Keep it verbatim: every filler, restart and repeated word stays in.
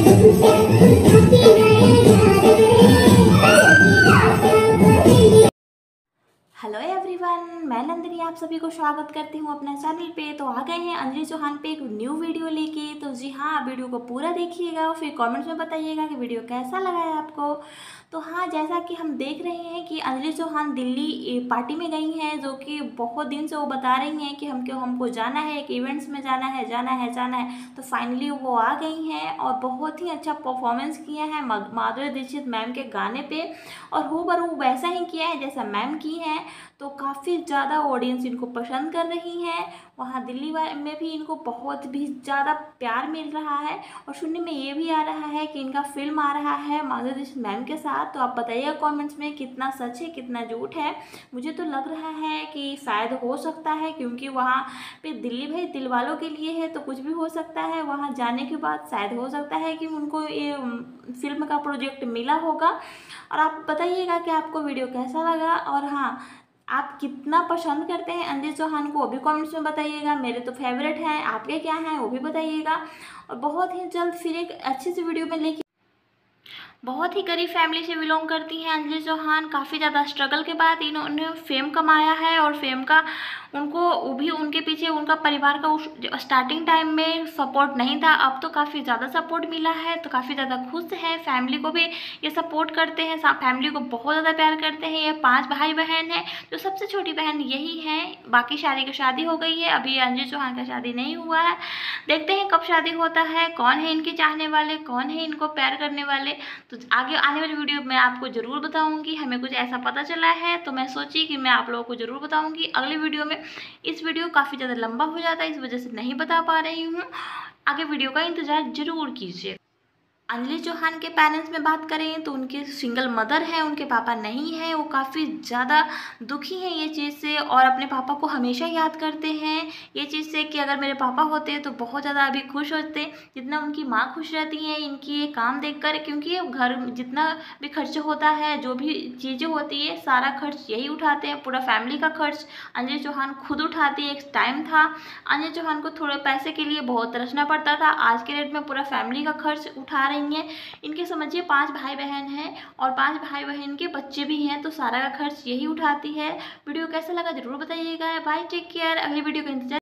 Hello everyone, मैं नंदिनी आप सभी को स्वागत करती हूँ अपने चैनल पे। तो आ गए हैं अंजलि चौहान पे एक न्यू वीडियो लेके। तो जी हाँ, वीडियो को पूरा देखिएगा और फिर कमेंट्स में बताइएगा कि वीडियो कैसा लगा है आपको। तो हाँ, जैसा कि हम देख रहे हैं कि अंजलि चौहान दिल्ली पार्टी में गई हैं, जो कि बहुत दिन से वो बता रही हैं कि हम क्यों हमको जाना है, एक इवेंट्स में जाना है जाना है जाना है। तो फाइनली वो आ गई हैं और बहुत ही अच्छा परफॉर्मेंस किया है माधुरी दीक्षित मैम के गाने पे, और हूबहू वैसा ही किया है जैसा मैम की हैं। तो काफ़ी ज़्यादा ऑडियंस इनको पसंद कर रही है। वहाँ दिल्ली में भी इनको बहुत भी ज़्यादा प्यार मिल रहा है। और सुनने में ये भी आ रहा है कि इनका फिल्म आ रहा है माधुरी दीक्षित मैम के साथ। तो आप बताइए कमेंट्स में कितना सच है कितना झूठ है। मुझे तो लग रहा है कि शायद हो सकता है, क्योंकि वहाँ पे दिल्ली भाई दिल वालों के लिए है, तो कुछ भी हो सकता है। वहाँ जाने के बाद शायद हो सकता है कि उनको ये फिल्म का प्रोजेक्ट मिला होगा। और आप बताइएगा कि आपको वीडियो कैसा लगा, और हाँ, आप कितना पसंद करते हैं अंजलि चौहान को वो भी कमेंट्स में बताइएगा। मेरे तो फेवरेट हैं, आपके क्या हैं वो भी बताइएगा। और बहुत ही जल्द फिर एक अच्छी सी वीडियो में लेके, बहुत ही गरीब फैमिली से बिलोंग करती हैं अंजलि चौहान। काफ़ी ज़्यादा स्ट्रगल के बाद इन्होंने फेम कमाया है, और फेम का उनको वो भी उनके पीछे उनका परिवार का उस स्टार्टिंग टाइम में सपोर्ट नहीं था। अब तो काफ़ी ज़्यादा सपोर्ट मिला है, तो काफ़ी ज़्यादा खुश है। फैमिली को भी ये सपोर्ट करते हैं, फैमिली को बहुत ज़्यादा प्यार करते हैं। ये पाँच भाई बहन हैं, जो सबसे छोटी बहन यही है। बाकी सारी की शादी हो गई है, अभी अंजलि चौहान का शादी नहीं हुआ है। देखते हैं कब शादी होता है, कौन है इनके चाहने वाले, कौन है इनको प्यार करने वाले। तो आगे आने वाली वीडियो में आपको ज़रूर बताऊंगी। हमें कुछ ऐसा पता चला है, तो मैं सोची कि मैं आप लोगों को ज़रूर बताऊंगी अगली वीडियो में। इस वीडियो काफ़ी ज़्यादा लंबा हो जाता है, इस वजह से नहीं बता पा रही हूँ। आगे वीडियो का इंतज़ार ज़रूर कीजिए। अंजलि चौहान के पेरेंट्स में बात करें तो उनके सिंगल मदर है, उनके पापा नहीं हैं। वो काफ़ी ज़्यादा दुखी हैं ये चीज़ से, और अपने पापा को हमेशा याद करते हैं ये चीज़ से कि अगर मेरे पापा होते तो बहुत ज़्यादा अभी खुश होते, जितना उनकी माँ खुश रहती हैं इनकी ये काम देखकर। क्योंकि ये घर जितना भी खर्च होता है, जो भी चीज़ें होती है, सारा खर्च यही उठाते हैं। पूरा फैमिली का खर्च अंजलि चौहान खुद उठाती है। एक टाइम था अंजलि चौहान को थोड़े पैसे के लिए बहुत तरसना पड़ता था, आज के डेट में पूरा फैमिली का खर्च उठा रही हैं। इनके समझिए पांच भाई बहन हैं, और पांच भाई बहन के बच्चे भी हैं, तो सारा का खर्च यही उठाती है। वीडियो कैसा लगा जरूर बताइएगा। Bye, take care. अगली वीडियो का इंतजार